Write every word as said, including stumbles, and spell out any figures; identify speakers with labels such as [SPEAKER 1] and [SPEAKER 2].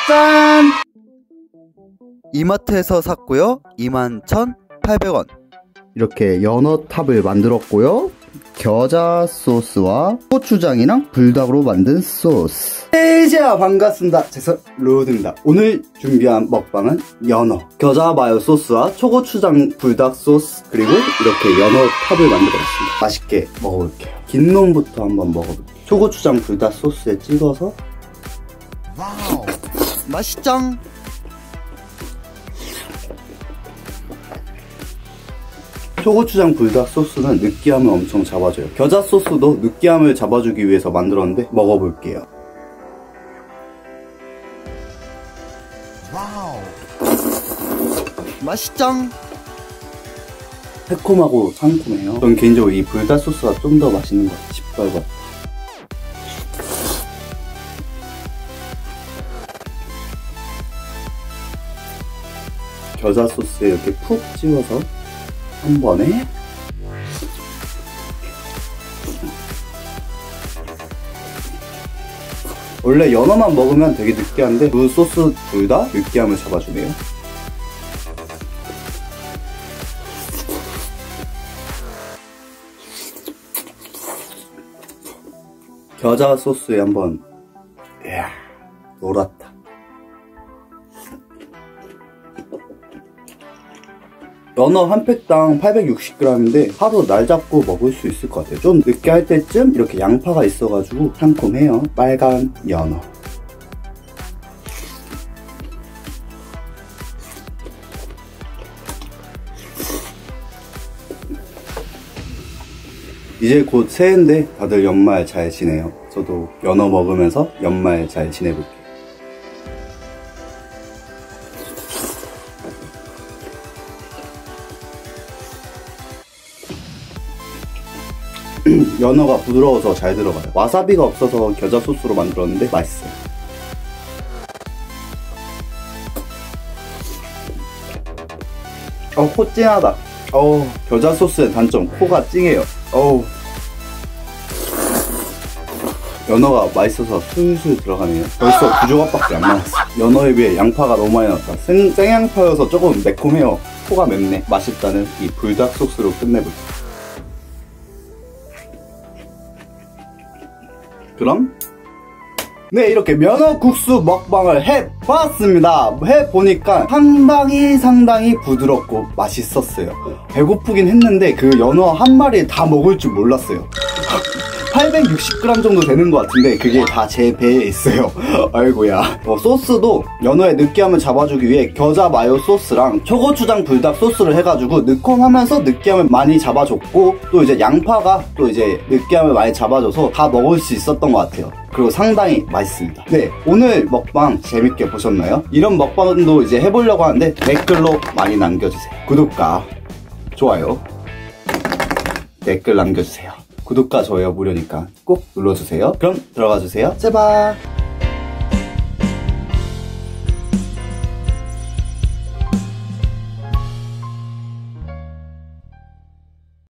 [SPEAKER 1] 짠! 이마트에서 샀고요. 이만 천팔백 원. 이렇게 연어탑을 만들었고요. 겨자 소스와 고추장이랑 불닭으로 만든 소스. 에이지야 반갑습니다. 제서 로드입니다. 오늘 준비한 먹방은 연어 겨자 마요 소스와 초고추장 불닭 소스 그리고 이렇게 연어탑을 만들었습니다. 맛있게 먹어볼게요. 긴 놈부터 한번 먹어볼게요. 초고추장 불닭 소스에 찍어서 와우 맛있짱. 초고추장 불닭 소스는 느끼함을 엄청 잡아줘요. 겨자 소스도 느끼함을 잡아주기 위해서 만들었는데 먹어볼게요. 와우 맛있짱. 새콤하고 상콤해요. 전 개인적으로 이 불닭 소스가 좀 더 맛있는 것 같아요. 시뻘겋. 겨자 소스에 이렇게 푹 찍어서 한 번에 원래 연어만 먹으면 되게 느끼한데 그 소스 둘 다 느끼함을 잡아주네요. 겨자 소스에 한번 이야 노랗다. 연어 한 팩당 팔백육십 그램인데 하루 날 잡고 먹을 수 있을 것 같아요. 좀 느끼할 때쯤 이렇게 양파가 있어가지고 상콤해요. 빨간 연어. 이제 곧 새해인데 다들 연말 잘 지내요. 저도 연어 먹으면서 연말 잘 지내볼게요. 연어가 부드러워서 잘 들어가요. 와사비가 없어서 겨자 소스로 만들었는데 맛있어요. 어, 코 찡하다. 어우, 겨자 소스의 단점, 코가 찡해요. 어우. 연어가 맛있어서 술술 들어가네요. 벌써 두 조각밖에 안 남았어. 연어에 비해 양파가 너무 많이 나왔다. 생, 생양파여서 조금 매콤해요. 코가 맵네. 맛있다는 이 불닭 소스로 끝내볼게요. 그럼 네 이렇게 면어국수 먹방을 해봤습니다. 해보니까 상당히 상당히 부드럽고 맛있었어요. 배고프긴 했는데 그 연어 한 마리 다 먹을 줄 몰랐어요. 팔백육십 그램 정도 되는 것 같은데 그게 다 제 배에 있어요. 아이고야. 어, 소스도 연어의 느끼함을 잡아주기 위해 겨자 마요 소스랑 초고추장 불닭 소스를 해가지고 느콤하면서 느끼함을 많이 잡아줬고 또 이제 양파가 또 이제 느끼함을 많이 잡아줘서 다 먹을 수 있었던 것 같아요. 그리고 상당히 맛있습니다. 네, 오늘 먹방 재밌게 보셨나요? 이런 먹방도 이제 해보려고 하는데 댓글로 많이 남겨주세요. 구독과 좋아요, 댓글 남겨주세요. 구독과 좋아요 무료니까 꼭 눌러주세요. 그럼 들어가주세요. 제발.